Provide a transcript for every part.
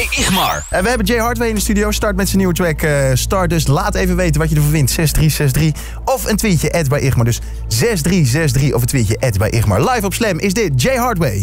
Igmar. En we hebben Jay Hardway in de studio. Start met zijn nieuwe track Stardust. Laat even weten wat je ervan vindt. 6363 of een tweetje bij Igmar. Dus 6363 of een tweetje bij Igmar. Live op Slam is dit Jay Hardway.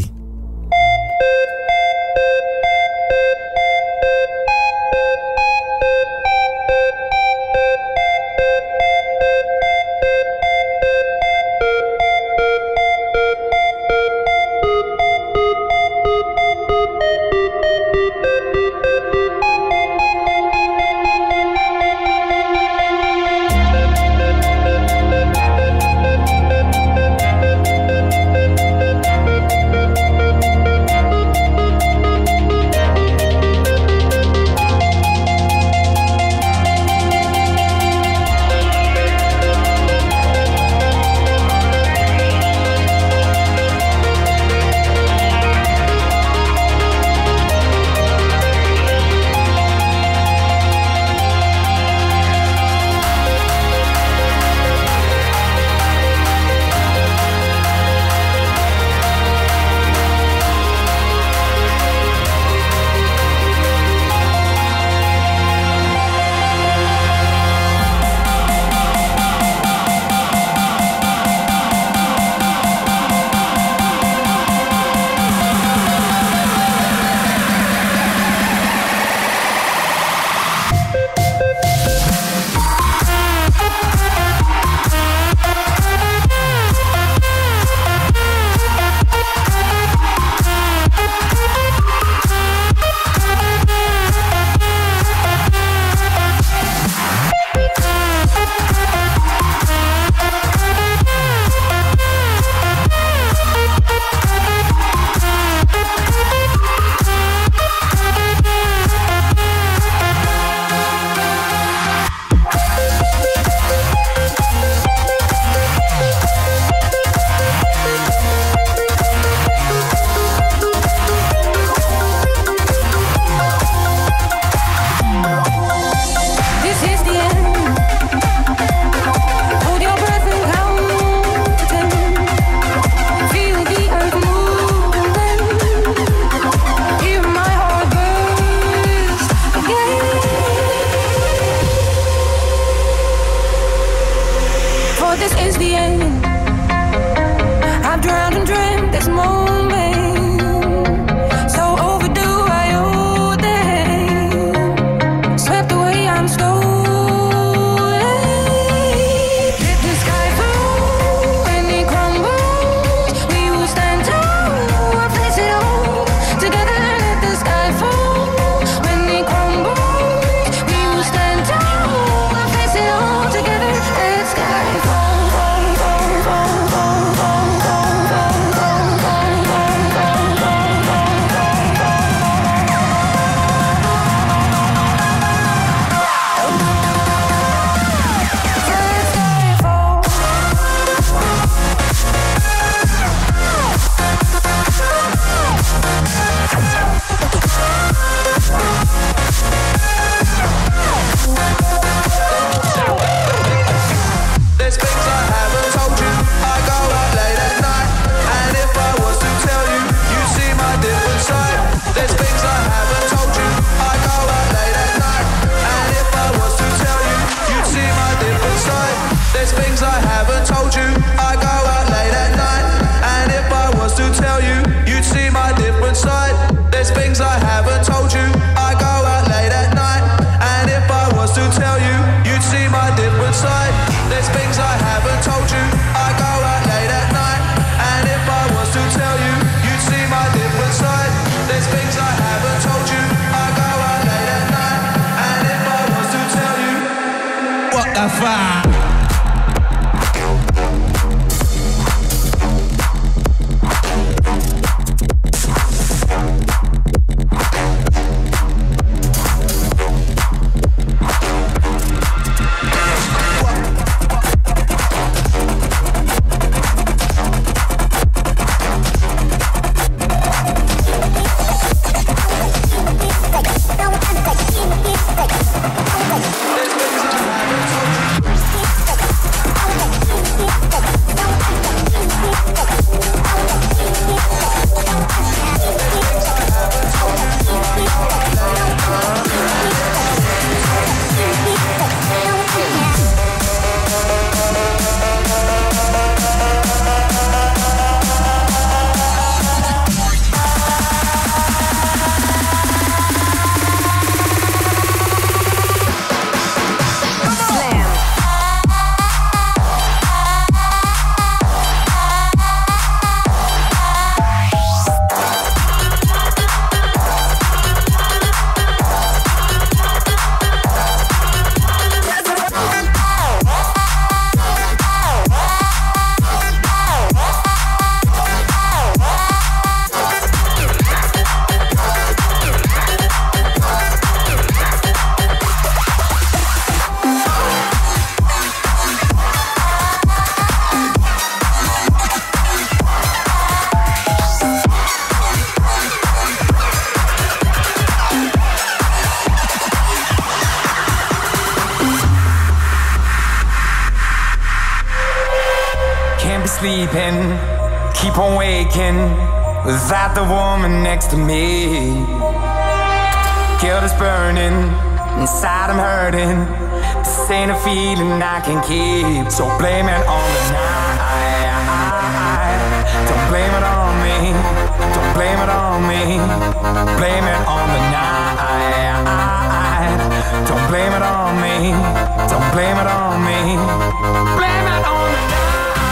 sleeping, keep on waking without the woman next to me. Guilt is burning, inside I'm hurting. This ain't a feeling I can keep. So blame it on the night. Don't blame it on me. Don't blame it on me. Blame it on the night. Don't blame it on me. Don't blame it on me. Blame it on the night.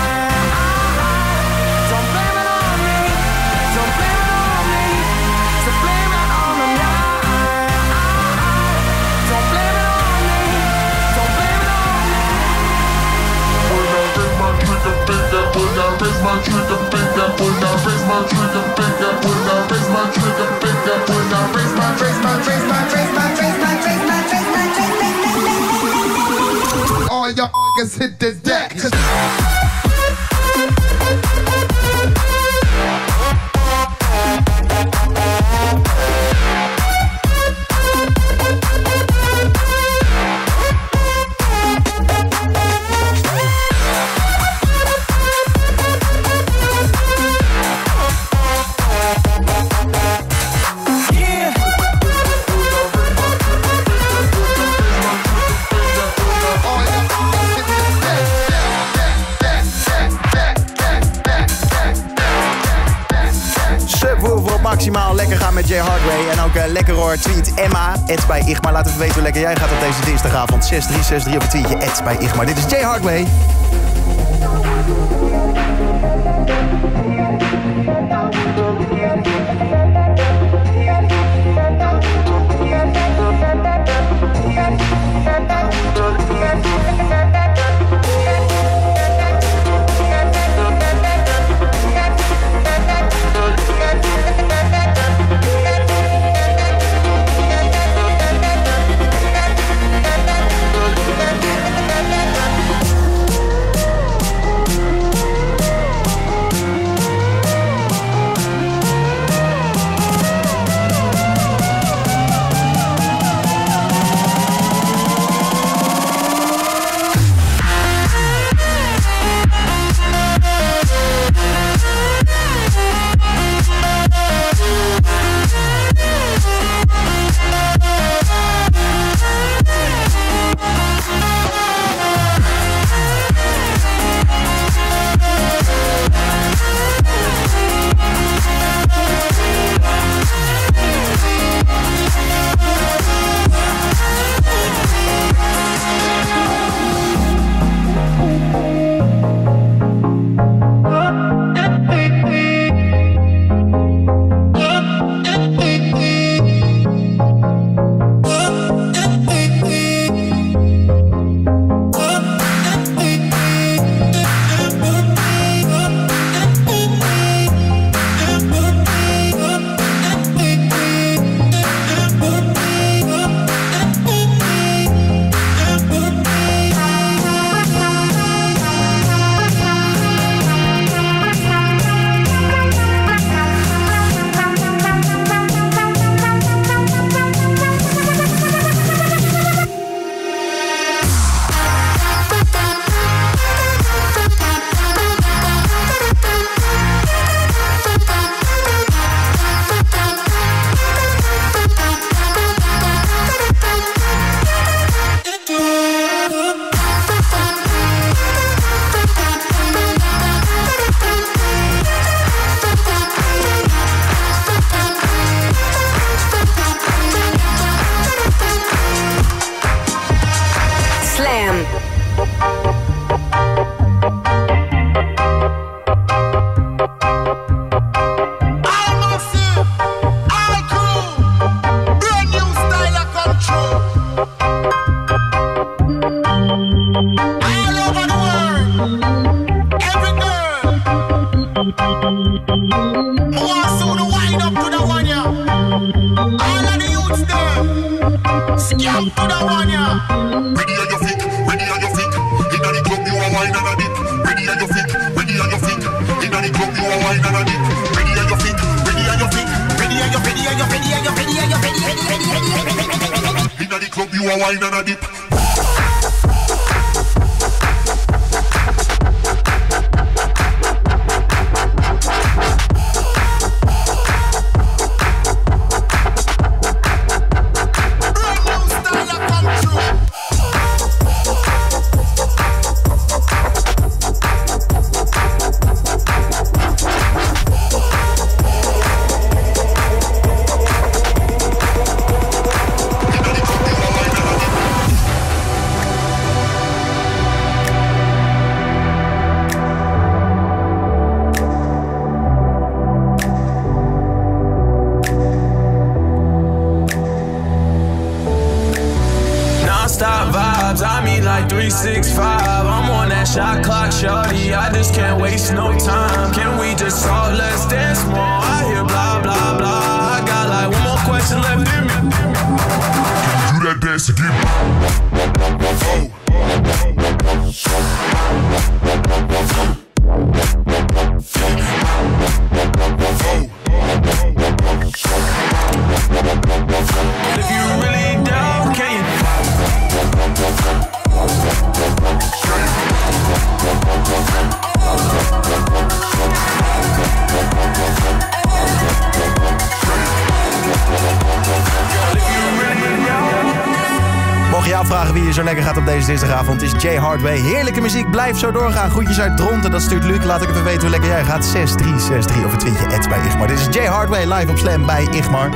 Raise my trigger finger, when I raise my trigger finger, when I raise my trigger finger, when I raise my all y'all niggas hit the deck. Maximaal lekker gaan met Jay Hardway. En ook lekker hoor, tweet Emma, @bij Igmar. Laat even weten hoe lekker jij gaat op deze dinsdagavond. 6363 op het tweetje @bij Igmar. Dit is Jay Hardway. I mean like 365. I'm on that shot clock, shorty. I just can't waste no time. Can we just talk, let's dance more? I hear blah, blah, blah. I got like one more question left in me. Do that dance again. If you really down, can you? Mocht je je afvragen wie je zo lekker gaat op deze dinsdagavond, is Jay Hardway. Heerlijke muziek, blijf zo doorgaan. Groetjes uit Dronten, dat stuurt Luc. Laat ik even weten hoe lekker jij gaat. 6363 of een tweetje bij Igmar. Dit is Jay Hardway live op Slam bij Igmar.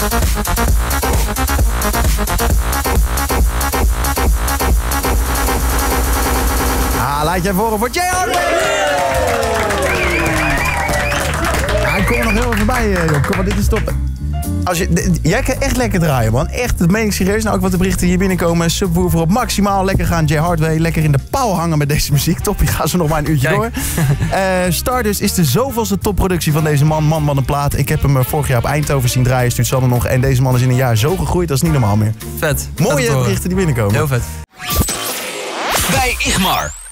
Laat je even horen voor Jay Hardway! Ik kom er nog heel even bij, Job. Kom maar, dit is top. Jij kan echt lekker draaien, man. Echt, dat meen ik serieus. Nou, ook wat de berichten hier binnenkomen. Subwoofer op maximaal. Lekker gaan, Jay Hardway. Lekker in de pauw hangen met deze muziek. Top, je gaat zo nog maar een uurtje door. Stardust is de zoveelste topproductie van deze man. Man, wat een plaat. Ik heb hem vorig jaar op Eindhoven zien draaien. Stuurt Sanne nog. En deze man is in een jaar zo gegroeid. Dat is niet normaal meer. Vet. Mooie berichten die binnenkomen. Heel vet. Bij Igmar.